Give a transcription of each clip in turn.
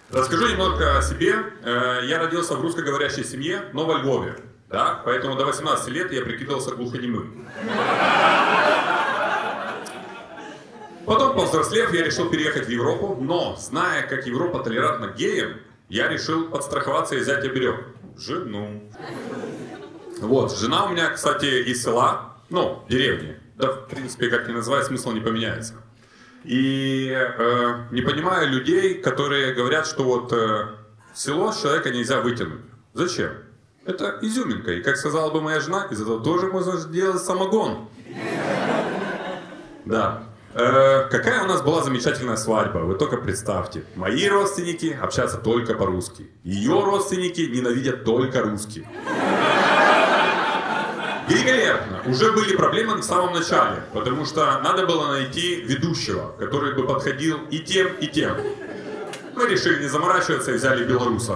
Расскажу немного о себе. Я родился в русскоговорящей семье, но во Львове. Да? Поэтому до 18 лет я прикидывался глухонемым. Потом, повзрослев, я решил переехать в Европу, но, зная, как Европа толерантна к геям, я решил подстраховаться и взять оберег. Жену. Вот, жена у меня, кстати, из села, ну, деревни. Да, в принципе, как ни называй, смысл не поменяется. И не понимаю людей, которые говорят, что вот село с человека нельзя вытянуть. Зачем? Это изюминка. И, как сказала бы моя жена, из этого тоже можно сделать самогон. Да. Какая у нас была замечательная свадьба, вы только представьте. Мои родственники общаются только по-русски. Ее родственники ненавидят только русских. Великолепно. Уже были проблемы в самом начале, потому что надо было найти ведущего, который бы подходил и тем, и тем. Мы решили не заморачиваться и взяли белоруса.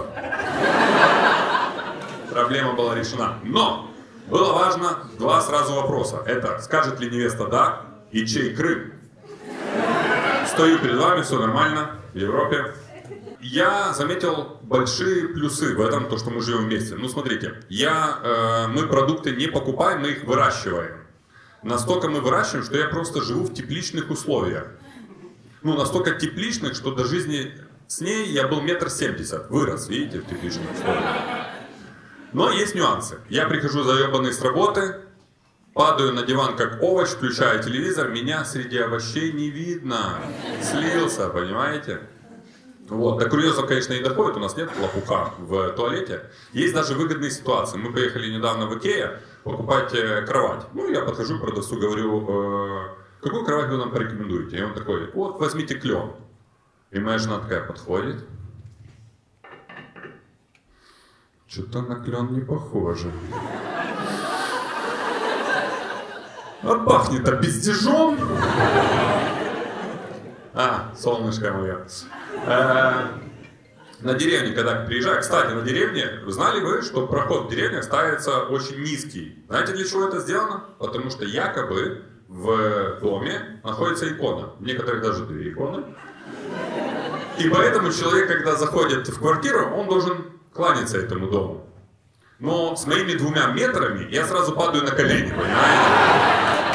Проблема была решена. Но было важно два сразу вопроса. Это скажет ли невеста «да» и чей Крым? Стою перед вами, все нормально, в Европе. Я заметил большие плюсы в этом, то, что мы живем вместе. Ну, смотрите, мы продукты не покупаем, мы их выращиваем. Настолько мы выращиваем, что я просто живу в тепличных условиях. Ну, настолько тепличных, что до жизни с ней я был 1,70 м. Вырос, видите, в тепличных условиях. Но есть нюансы. Я прихожу заебанный с работы, падаю на диван как овощ, включаю телевизор, меня среди овощей не видно. Слился, понимаете? Вот. До курьезов, конечно, не доходит, у нас нет лопуха в туалете. Есть даже выгодные ситуации. Мы поехали недавно в Икеа покупать кровать. Ну, я подхожу к продавцу, говорю, какую кровать вы нам порекомендуете? И он такой, вот, возьмите клен. И моя жена такая подходит. Что-то на клен не похоже. А пахнет обездежом. Солнышко мое. На деревне, когда приезжаю, кстати, на деревне, знали вы, что проход в деревнях ставится очень низкий? Знаете, для чего это сделано? Потому что якобы в доме находится икона. В некоторых даже 2 иконы. И поэтому человек, когда заходит в квартиру, он должен кланяться этому дому. Но с моими 2 метрами я сразу падаю на колени, понимаете?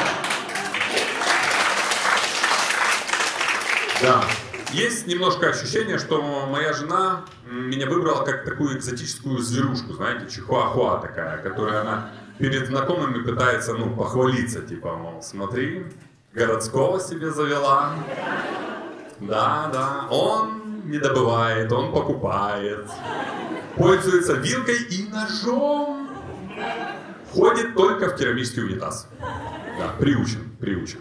Да. Есть немножко ощущение, что моя жена меня выбрала как такую экзотическую зверушку, знаете, чихуахуа такая, которая она перед знакомыми пытается, ну, похвалиться, типа, мол, смотри, городского себе завела. Да, он не добывает, он покупает, пользуется вилкой и ножом, ходит только в керамический унитаз. Да, приучен.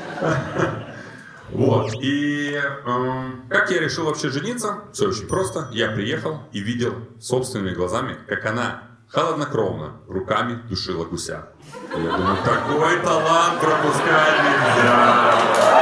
Вот, и как я решил вообще жениться? Все очень просто. Я приехал и видел собственными глазами, как она холоднокровно руками душила гуся. И я думаю, такой талант пропускать нельзя.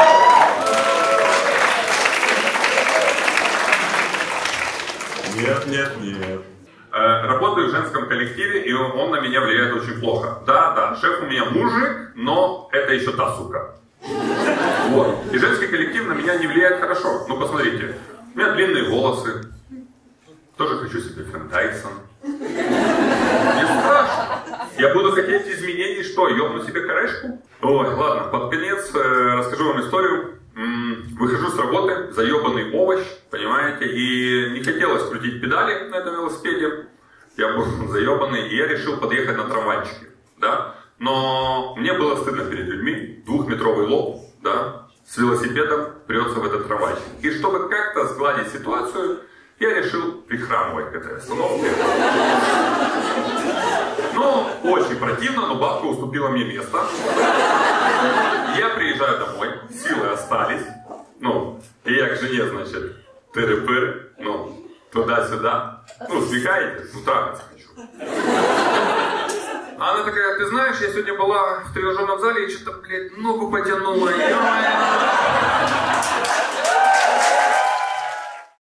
Нет. Работаю в женском коллективе, и он на меня влияет очень плохо. Да, шеф у меня мужик, но это еще та сука. Вот. И женский коллектив на меня не влияет хорошо. Ну, посмотрите, у меня длинные волосы. Тоже хочу себе Фэн Тайсон. Не страшно. Я буду хотеть изменений, что, ёбну себе корешку? Ой, ладно, под конец расскажу вам историю. Выхожу с работы, заебанный овощ, понимаете, и не хотелось крутить педали на этом велосипеде. Я был заебанный, и я решил подъехать на трамвайчике, да. Но мне было стыдно перед людьми, 2-метровый лоб, да, с велосипедом прется в этот трамвайчик. И чтобы как-то сгладить ситуацию, я решил прихрамывать к этой остановке. Ну, очень противно, но бабка уступила мне место. Я приезжаю домой, силы остались. Ну, и я к жене, значит, тыры-пыры, ну, туда-сюда. Ну, смекаете? Ну, трахаться хочу. А она такая, ты знаешь, я сегодня была в тренажерном зале и что-то, блядь, ногу потянула.